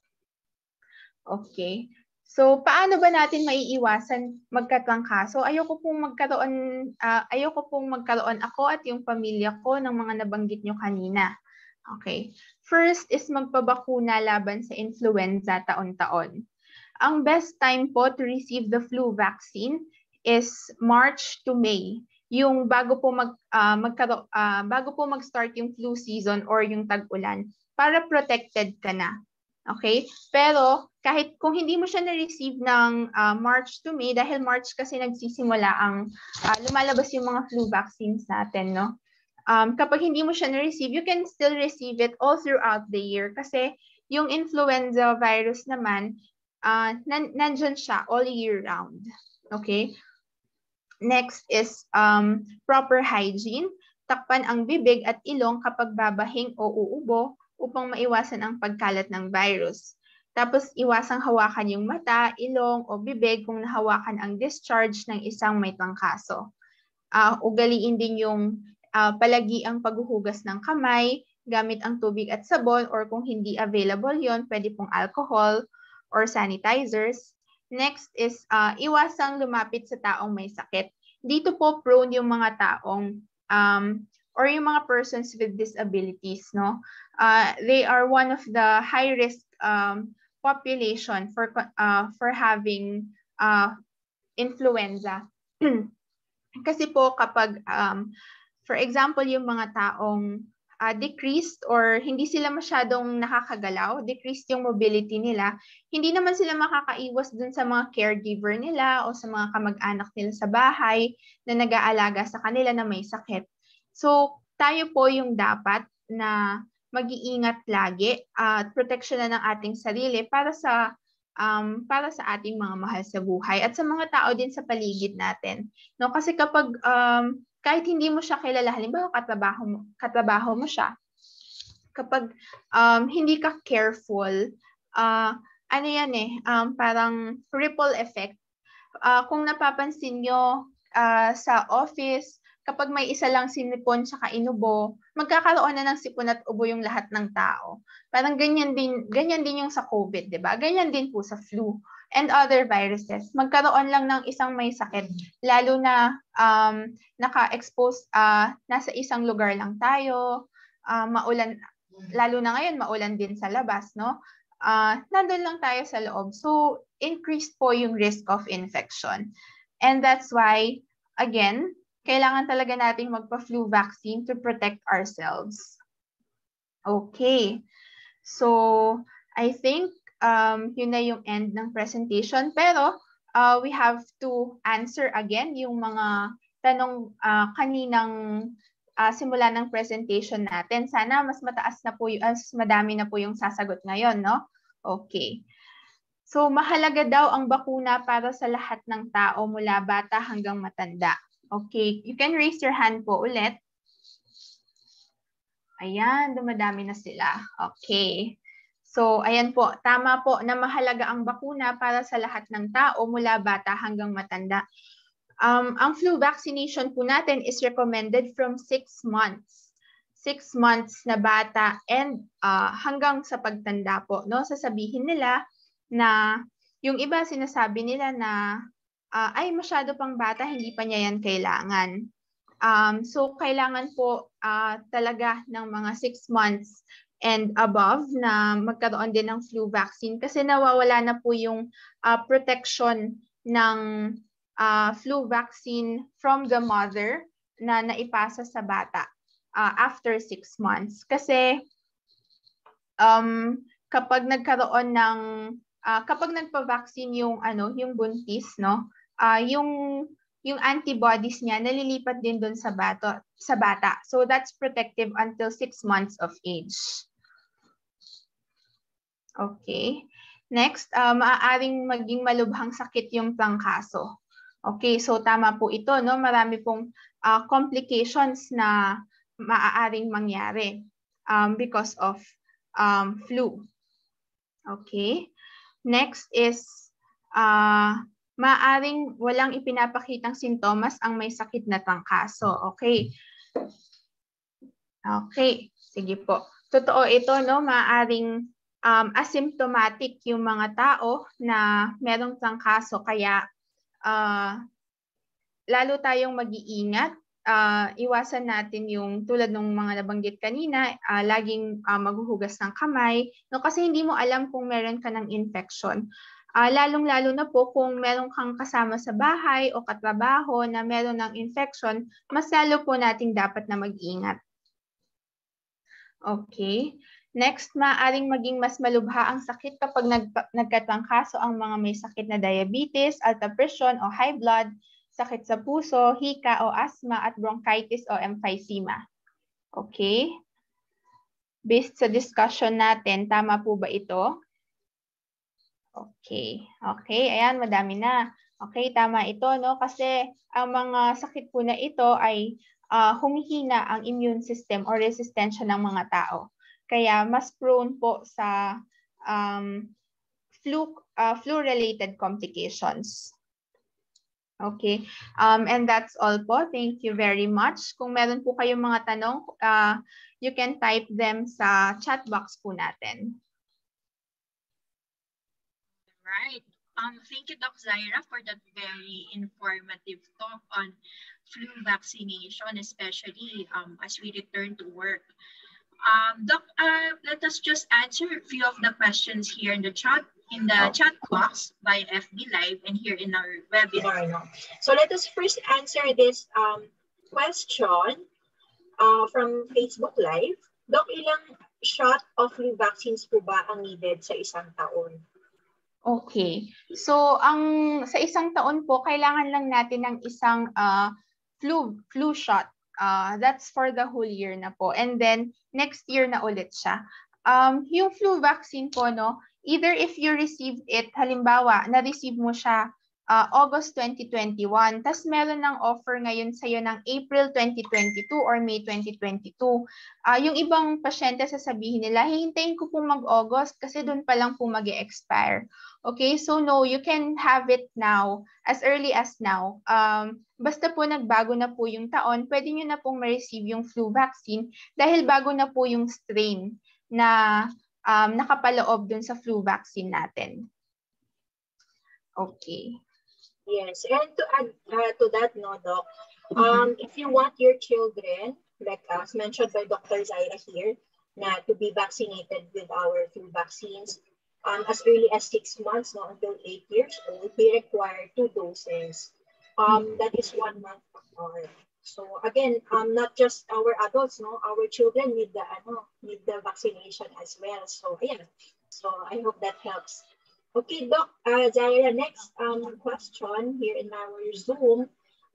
Okay. So paano ba natin maiiwasan magkatrangkaso? Ayoko pong magkaroon ako at yung pamilya ko ng mga nabanggit nyo kanina. Okay. First is magpabakuna laban sa influenza taon-taon. Ang best time po to receive the flu vaccine is March to May. Yung bago po mag-start yung flu season or yung tag-ulan para protected ka na. Okay? Pero kahit kung hindi mo siya na-receive ng March to May, dahil March kasi nagsisimula ang lumalabas yung mga flu vaccines natin, no? Kapag hindi mo siya na-receive, you can still receive it all throughout the year kasi yung influenza virus naman, nandyan siya all year round. Okay? Next is proper hygiene. Takpan ang bibig at ilong kapag babahing o uubo upang maiwasan ang pagkalat ng virus. Tapos iwasang hawakan yung mata, ilong o bibig kung nahawakan ang discharge ng isang may trangkaso. Ugaliin din yung palagi ang paghuhugas ng kamay gamit ang tubig at sabon, or kung hindi available yon, pwede pong alcohol or sanitizers. Next is iwasang lumapit sa taong may sakit. Dito po prone yung mga taong or yung mga persons with disabilities, no? They are one of the high risk population for having influenza. Kasi po kapag for example, yung mga taong decreased or hindi sila masyadong nakakagalaw, decreased yung mobility nila, hindi naman sila makakaiwas dun sa mga caregiver nila o sa mga kamag-anak nila sa bahay na nag-aalaga sa kanila na may sakit. So, tayo po yung dapat na mag-iingat lagi at proteksyonan ng ating sarili para sa ating mga mahal sa buhay at sa mga tao din sa paligid natin. No, kasi kapag kahit hindi mo siya kilala, halimbawa katrabaho mo siya, kapag hindi ka careful, ano yan parang ripple effect. Kung napapansin nyo sa office, kapag may isa lang sinipon tsaka inubo, magkakaroon na ng sipon at ubo yung lahat ng tao. Parang ganyan din yung sa COVID, di ba? Ganyan din po sa flu and other viruses. Magkaroon lang ng isang may sakit, lalo na naka-expose, nasa isang lugar lang tayo, maulan, lalo na ngayon maulan din sa labas, no? Nandun lang tayo sa loob. So, increased po yung risk of infection. And that's why, again, kailangan talaga nating magpa-flu vaccine to protect ourselves. Okay. So, I think yun na yung end ng presentation. Pero, we have to answer again yung mga tanong kaninang simula ng presentation natin. Sana mas mataas na po, mas madami na po yung sasagot ngayon, no? Okay. So, mahalaga daw ang bakuna para sa lahat ng tao mula bata hanggang matanda. Okay, you can raise your hand po ulit. Ayan, dumadami na sila. Okay. So, ayan po, tama po na mahalaga ang bakuna para sa lahat ng tao mula bata hanggang matanda. Ang flu vaccination po natin is recommended from 6 months. 6 months na bata and hanggang sa pagtanda po, no? Sasabihin nila na yung iba sinasabi nila na ay masyado pang bata, hindi pa niya yan kailangan. So kailangan po talaga ng mga 6 months and above na magkaroon din ng flu vaccine kasi nawawala na po yung protection ng flu vaccine from the mother na naipasa sa bata after 6 months. Kasi kapag nagkaroon ng kapag nagpa-vaccine yung buntis, no? Yung antibodies niya nalilipat din doon sa bata. So that's protective until 6 months of age. Okay. Next, maaaring maging malubhang sakit yung trangkaso. Okay, so tama po ito, no? Marami pong complications na maaaring mangyari because of flu. Okay. Next is maaaring walang ipinapakitang sintomas ang may sakit na trangkaso. Okay. Okay, sige po. Totoo ito, no? Maaaring asymptomatic yung mga tao na merong trangkaso kaya lalo tayong mag-iingat. Iwasan natin yung tulad ng mga nabanggit kanina, laging maghuhugas ng kamay, no? Kasi hindi mo alam kung meron ka ng infection. Lalong-lalo na po kung meron kang kasama sa bahay o katrabaho na meron ng infection, mas lalo po nating dapat na mag-ingat. Okay. Next, maaaring maging mas malubha ang sakit kapag nagkatrangkaso ang mga may sakit na diabetes, alta presyon o high blood, sakit sa puso, hika o asthma at bronchitis o emphysema. Okay. Based sa discussion natin, tama po ba ito? Okay. Okay, ayan, madami na. Okay, tama ito, no? Kasi ang mga sakit po na ito ay humihina ang immune system o resistensya ng mga tao. Kaya mas prone po sa flu-related complications. Okay. And that's all po. Thank you very much. Kung meron po kayong mga tanong, you can type them sa chat box po natin. Right. Thank you, Doc Zaira, for that very informative talk on flu vaccination, especially as we return to work. Doc, let us just answer a few of the questions here in the chat chat box by FB Live and here in our webinar. No? So let us first answer this question from Facebook Live. Doc, ilang shot of flu vaccines po ba ang needed sa isang taon? Okay. So, sa isang taon po, kailangan lang natin ng isang flu shot. That's for the whole year na po. And then, next year na ulit siya. Yung flu vaccine po, no, either if you received it, halimbawa, na-receive mo siya August 2021, tas meron ng offer ngayon sa'yo ng April 2022 or May 2022. Yung ibang pasyente sasabihin nila, hihintayin ko po mag-August kasi doon pa lang po mag-e-expire. Okay, so no, you can have it now, as early as now. Basta po nagbago na po yung taon, pwede nyo na pong ma-receive yung flu vaccine dahil bago na po yung strain na nakapaloob dun sa flu vaccine natin. Okay. Yes, and to add to that, no, Doc, if you want your children, like as mentioned by Dr. Zaira here, to be vaccinated with our flu vaccines, as early as 6 months, no, until 8 years old, we require 2 doses. That is 1 month apart. So again, not just our adults, no, our children need the vaccination as well. So yeah, so I hope that helps. Okay, Doc, Zaira, next question here in our Zoom.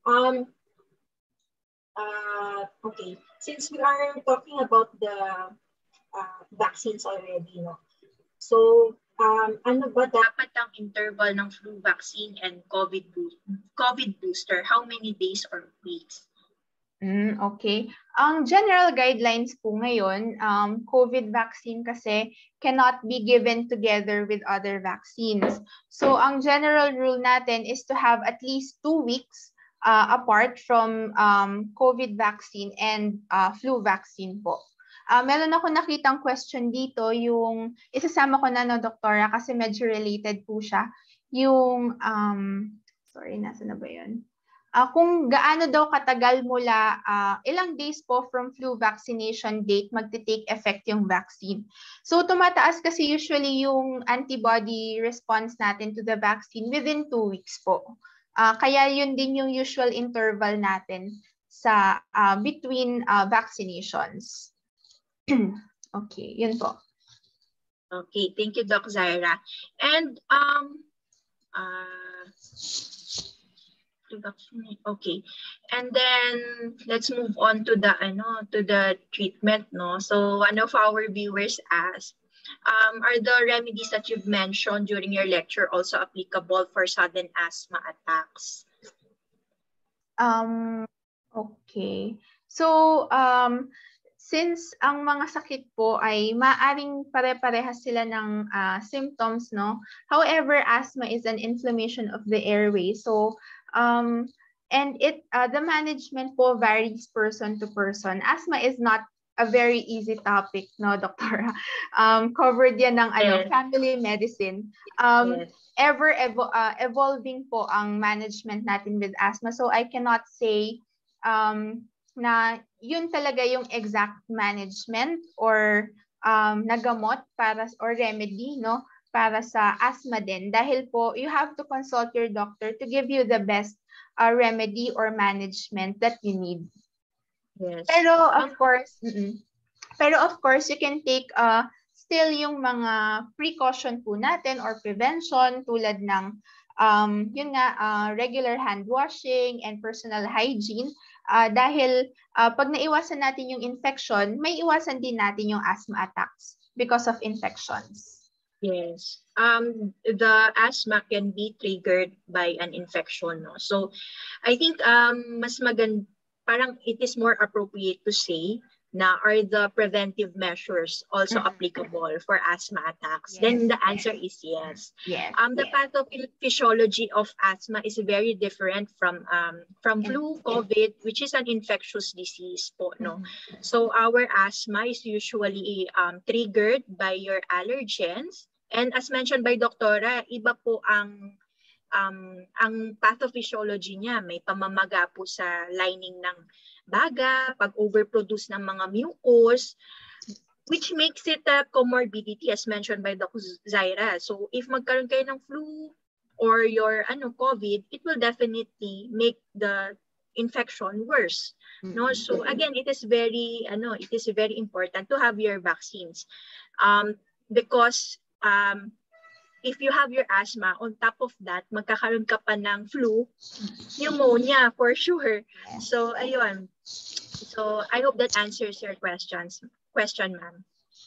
Okay, since we are talking about the vaccines already, no? So, ano ba dapat ang interval ng flu vaccine and COVID booster? How many days or weeks? Okay. Ang general guidelines po ngayon, COVID vaccine kasi cannot be given together with other vaccines. So, ang general rule natin is to have at least 2 weeks apart from COVID vaccine and flu vaccine po. Meron ako nakitang question dito, yung isasama ko na, no, Doktora, kasi medyo related po siya. Yung, sorry, nasa na ba yun? Kung gaano daw katagal mula, ilang days po from flu vaccination date magte-take effect yung vaccine. So tumataas kasi usually yung antibody response natin to the vaccine within 2 weeks po. Kaya yun din yung usual interval natin sa between vaccinations. Okay, yun po. Okay, thank you, Doc Zaira. And okay, and then let's move on to the treatment, no? So one of our viewers asked, are the remedies that you've mentioned during your lecture also applicable for sudden asthma attacks? Okay. So since ang mga sakit po ay maaring pare-parehas sila ng symptoms, no? However, asthma is an inflammation of the airway. So and the management po varies person to person. Asthma is not a very easy topic, no, Doktora? Covered yan ng family medicine. Ever evolving po ang management natin with asthma. So I cannot say na yun talaga yung exact management or nagamot or remedy, no, para sa asthma din. Dahil po, you have to consult your doctor to give you the best remedy or management that you need. Yes. Pero of course, you can take still yung mga precaution po natin or prevention tulad ng regular hand washing and personal hygiene. Dahil pag naiwasan natin yung infection, may iwasan din natin yung asthma attacks because of infections. Yes. The asthma can be triggered by an infection, no? So I think mas parang it is more appropriate to say na are the preventive measures also applicable for asthma attacks? Then the answer is yes. The pathophysiology of asthma is very different from flu, COVID, which is an infectious disease po, no? So our asthma is usually triggered by your allergens. And as mentioned by Doktora, iba po ang pathophysiology niya. May pamamaga po sa lining ng baga, pag-overproduce ng mga mucus, which makes it a comorbidity as mentioned by Dr. Zaira. So if magkaroon kayo ng flu or your COVID, it will definitely make the infection worse. No? So again, it is very important to have your vaccines. Because if you have your asthma, on top of that, magkakaroon ka pa ng flu, pneumonia for sure. So, ayun. So, I hope that answers your question, ma'am.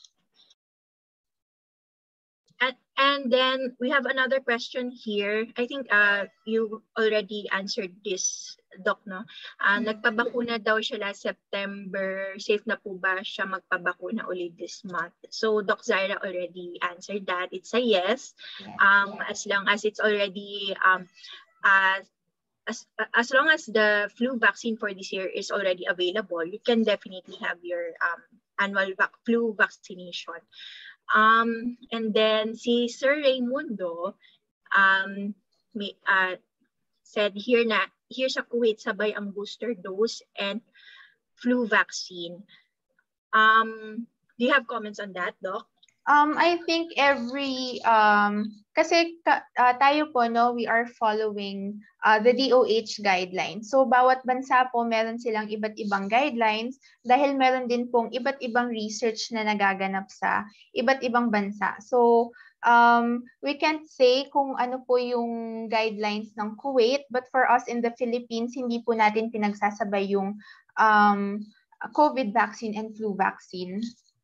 And then we have another question here. I think you already answered this, Doc, no? Nagpabakuna daw siya last September. Safe na po ba siya magpabakuna ulit this month? So Doc Zaira already answered that. It's a yes. As long as it's already as long as the flu vaccine for this year is already available, you can definitely have your annual flu vaccination. And then si Sir Raimundo said here sa Kuwait sabay ang booster dose and flu vaccine. Do you have comments on that, Doc? I think kasi tayo po, no, we are following the DOH guidelines. So bawat bansa po meron silang iba't ibang guidelines dahil meron din pong iba't ibang research na nagaganap sa iba't ibang bansa. So we can't say kung ano po yung guidelines ng Kuwait, but for us in the Philippines, hindi po natin pinagsasabay yung COVID vaccine and flu vaccine.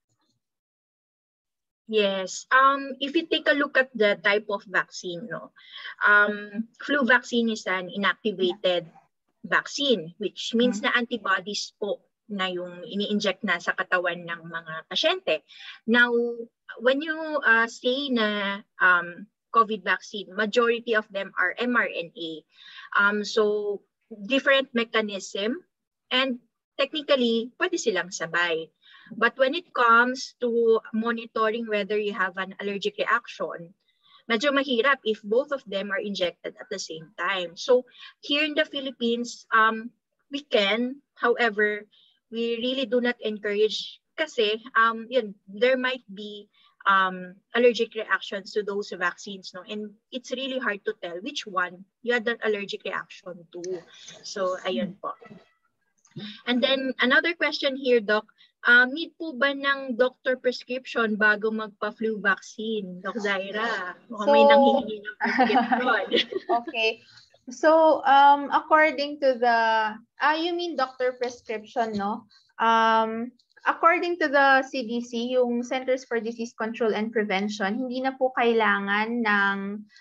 Yes. If you take a look at the type of vaccine, no, flu vaccine is an inactivated vaccine, which means na antibodies po na yung ini-inject na sa katawan ng mga pasyente. Now, when you say na COVID vaccine, majority of them are mRNA. So, different mechanism and technically, pwede silang sabay. But when it comes to monitoring whether you have an allergic reaction, medyo mahirap if both of them are injected at the same time. So here in the Philippines, we can, however, we really do not encourage kasi there might be allergic reactions to those vaccines, no? And it's really hard to tell which one you had an allergic reaction to. So ayun po. And then another question here, Doc. Need po ba ng doctor prescription bago magpa-flu vaccine? Doc Zaira, may nanghihingi ng prescription. Okay. So, according to the, you mean doctor prescription, no? According to the CDC, yung Centers for Disease Control and Prevention, hindi na po kailangan ng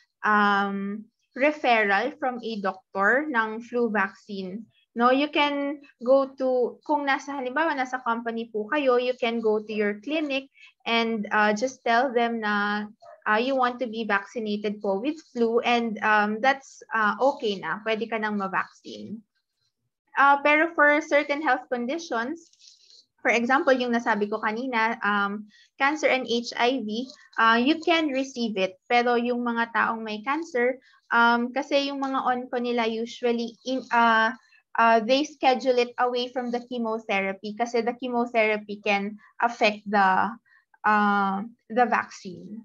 referral from a doctor ng flu vaccine. No, you can go to, kung halimbawa nasa company po kayo, you can go to your clinic and just tell them na you want to be vaccinated po with flu, and that's okay na, pwede ka nang ma-vaccine. Pero for certain health conditions, for example, yung nasabi ko kanina, cancer and HIV, you can receive it. Pero yung mga taong may cancer, kasi yung mga onco nila usually they schedule it away from the chemotherapy kasi the chemotherapy can affect the vaccine.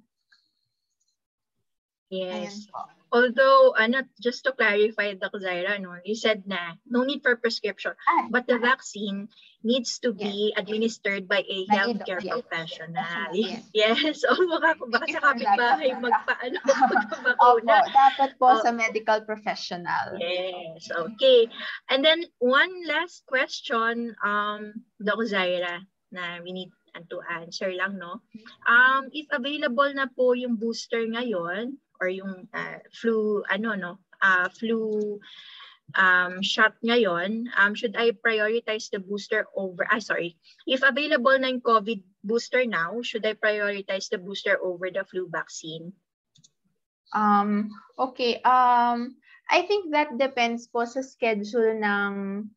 Yes. Although, just to clarify, Dr. Zaira, no, you said na no need for prescription, but the vaccine needs to be administered by a healthcare professional. Yes. Baka sa kapitbahay magpabakuna. Opo, dapat po sa medical professional. Yes. Okay. And then one last question, Dr. Zaira, na we need to answer lang, no? If available na po yung booster ngayon, or yung flu shot ngayon, should I prioritize the booster over, if available na yung COVID booster now, should I prioritize the booster over the flu vaccine? Okay. I think that depends po sa schedule ng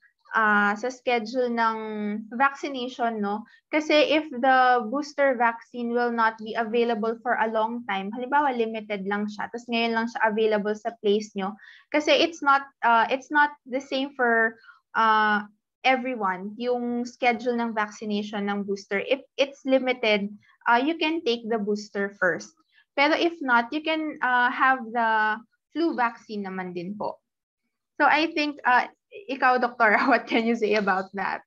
vaccination, no? Kasi if the booster vaccine will not be available for a long time, halimbawa limited lang siya, tapos ngayon lang siya available sa place nyo, kasi it's not the same for everyone, yung schedule ng vaccination ng booster. If it's limited, you can take the booster first. Pero if not, you can have the flu vaccine naman din po. So I think, ikaw, Doctora, what can you say about that?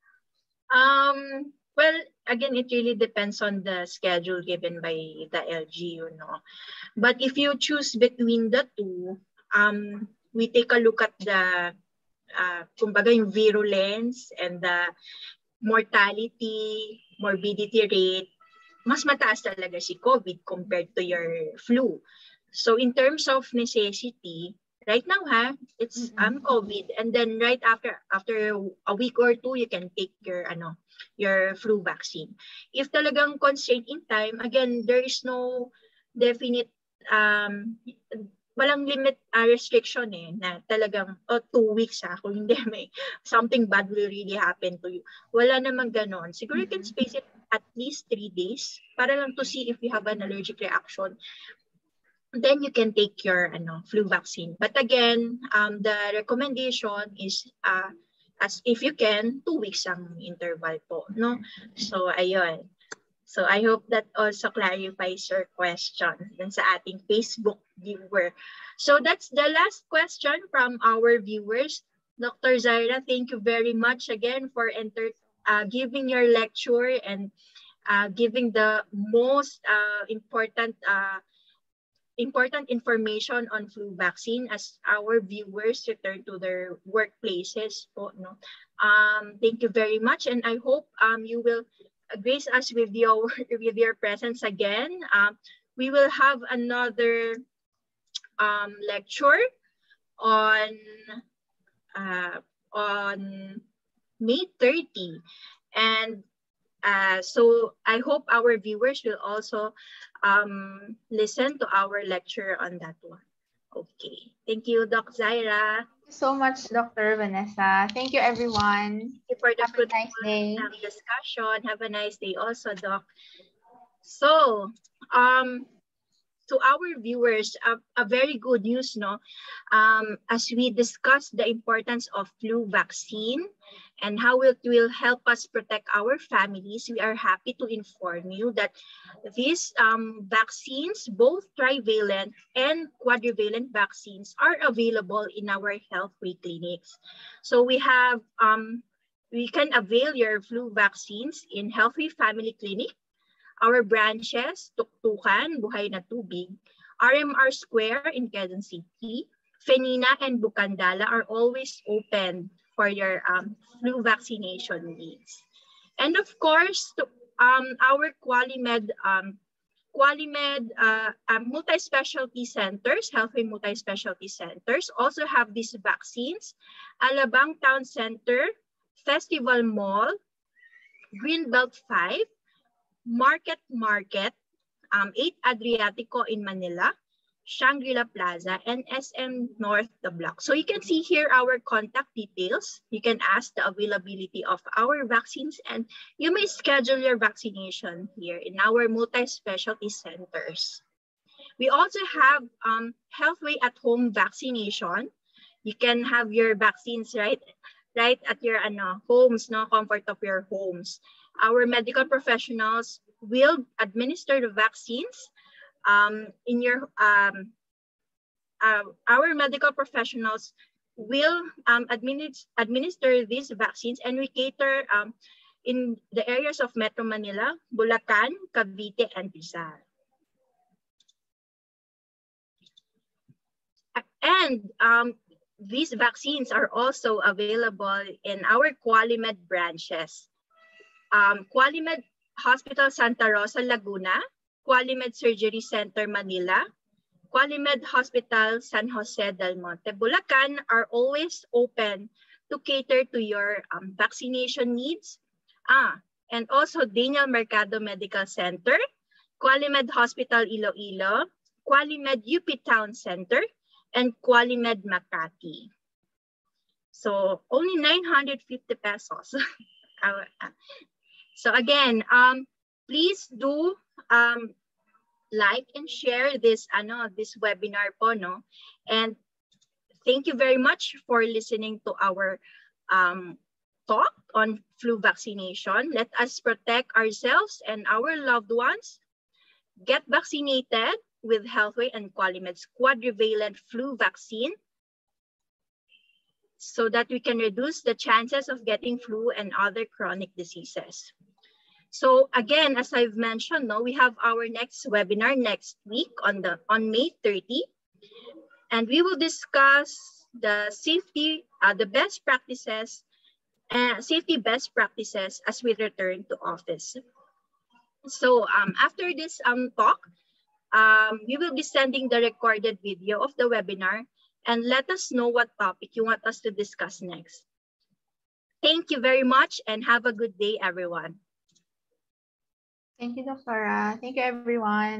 Well, again, it really depends on the schedule given by the LGU, no? But if you choose between the two, we take a look at the, kumbaga yung virulence and the mortality, morbidity rate, mas mataas talaga si COVID compared to your flu. So in terms of necessity, right now, it's COVID, and then right after a week or two, you can take your flu vaccine. If talagang constraint in time, again, there is no definite, walang limit restriction na talagang 2 weeks kung hindi may something bad will really happen to you. Wala namang ganon. Siguro you can space it at least 3 days para lang to see if you have an allergic reaction. Then you can take your flu vaccine. But again, the recommendation is as if you can 2 weeks ang interval po, no? So ayun. So I hope that also clarifies your question dun sa ating Facebook viewer. So that's the last question from our viewers. Dr. Zaira, thank you very much again for giving your lecture and giving the most important information on flu vaccine as our viewers return to their workplaces. No? Thank you very much, and I hope you will grace us with your presence again. We will have another lecture on May 30, and so I hope our viewers will also listen to our lecture on that one. Okay. Thank you, Doc Zaira. Thank you so much, Dr. Vanessa. Thank you, everyone. Thank you for the Have a nice day. Discussion. Have a nice day also, Doc. So, to our viewers, a very good news, no? As we discuss the importance of flu vaccine and how it will help us protect our families, we are happy to inform you that these vaccines, both trivalent and quadrivalent vaccines, are available in our Healthway clinics. So we have, we can avail your flu vaccines in Healthway Family Clinic. Our branches, Tuktukan, Buhay na Tubig, RMR Square in Quezon City, Fenina and Bukandala are always open for your flu vaccination needs. And of course, our QualiMed multi-specialty centers, Healthway multi-specialty centers also have these vaccines. Alabang Town Center, Festival Mall, Greenbelt 5, Market, 8 Adriatico in Manila, Shangri-La Plaza, and SM North the Block. So you can see here our contact details. You can ask the availability of our vaccines, and you may schedule your vaccination here in our multi-specialty centers. We also have Healthway at home vaccination. You can have your vaccines right at your homes, no, comfort of your homes. Our medical professionals will administer the vaccines in your our medical professionals will administer these vaccines, and we cater in the areas of Metro Manila, Bulacan, Cavite, and Rizal. And these vaccines are also available in our QualiMed branches. QualiMed Hospital Santa Rosa, Laguna, QualiMed Surgery Center, Manila, QualiMed Hospital San Jose del Monte, Bulacan are always open to cater to your vaccination needs. And also Daniel Mercado Medical Center, QualiMed Hospital Iloilo, QualiMed UP Town Center, and QualiMed Makati. So only 950 pesos. So again, please do like and share this webinar po, no? And thank you very much for listening to our talk on flu vaccination. Let us protect ourselves and our loved ones. Get vaccinated with Healthway and QualiMed's quadrivalent flu vaccine so that we can reduce the chances of getting flu and other chronic diseases. So again, as I've mentioned, we have our next webinar next week on May 30, and we will discuss the safety best practices as we return to office. So after this talk, we will be sending the recorded video of the webinar, and let us know what topic you want us to discuss next. Thank you very much and have a good day, everyone. Thank you, Dr. Thank you, everyone.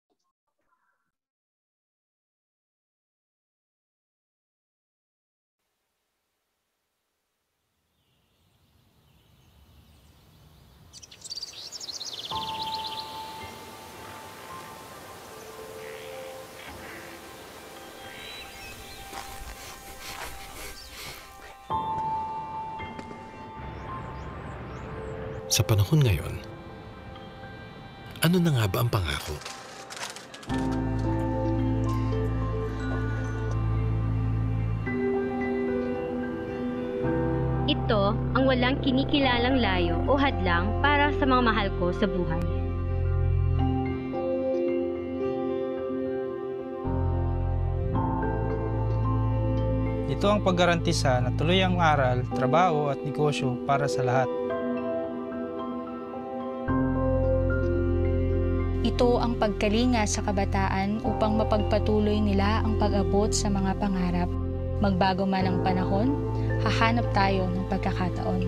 Sa panahon ngayon, ano na nga ba ang pangako? Ito ang walang kinikilalang layo o hadlang para sa mga mahal ko sa buhay. Ito ang paggarantisa na tuloy ang aral, trabaho at negosyo para sa lahat. Ito ang pagkalinga sa kabataan upang mapagpatuloy nila ang pag-abot sa mga pangarap. Magbago man ang panahon, hahanap tayo ng pagkakataon.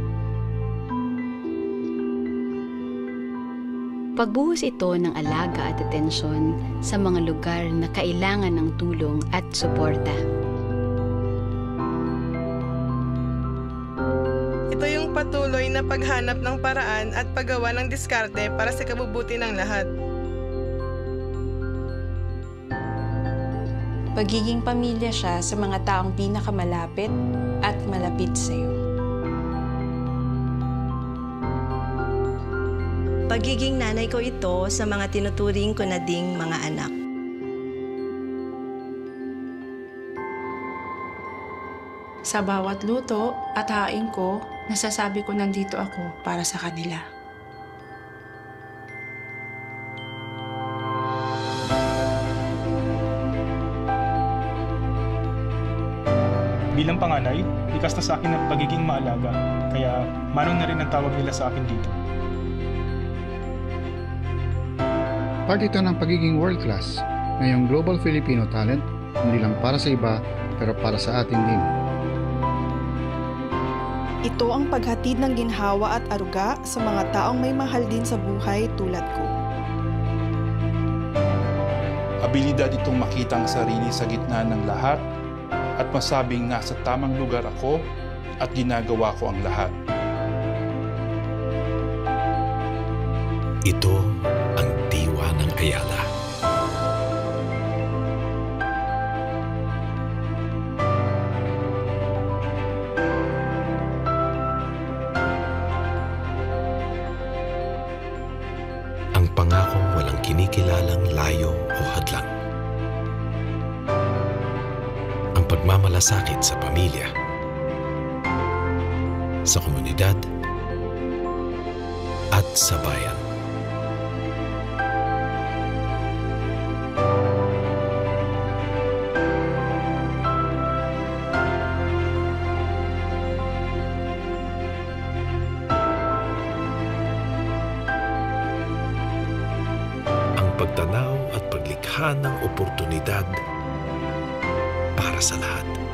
Pagbuhos ito ng alaga at atensyon sa mga lugar na kailangan ng tulong at suporta. Ito yung patuloy na paghanap ng paraan at paggawa ng diskarte para sa kabubuti ng lahat. Pagiging pamilya siya sa mga taong pinakamalapit at malapit sa iyo. Pagiging nanay ko ito sa mga tinuturing ko na ding mga anak. Sa bawat luto at hain ko, nasasabi ko nandito ako para sa kanila. Bilang panganay, likas na sa akin ang pagiging maalaga, kaya manong na rin ang tawag nila sa akin dito. Part ito ng pagiging world class, ngayong global Filipino talent, hindi lang para sa iba, pero para sa atin din. Ito ang paghatid ng ginhawa at aruga sa mga taong may mahal din sa buhay tulad ko. Abilidad itong makita ang sarili sa gitna ng lahat at masabing nasa tamang lugar ako at ginagawa ko ang lahat. Ito ang diwa ng Ayala. Ang pangakong walang kinikilalang layo o hadlang. Ang pagmamalasakit sa pamilya, sa komunidad, at sa bayan. Ang pagtanaw at paglikha kagandahan ng oportunidad para sa lahat.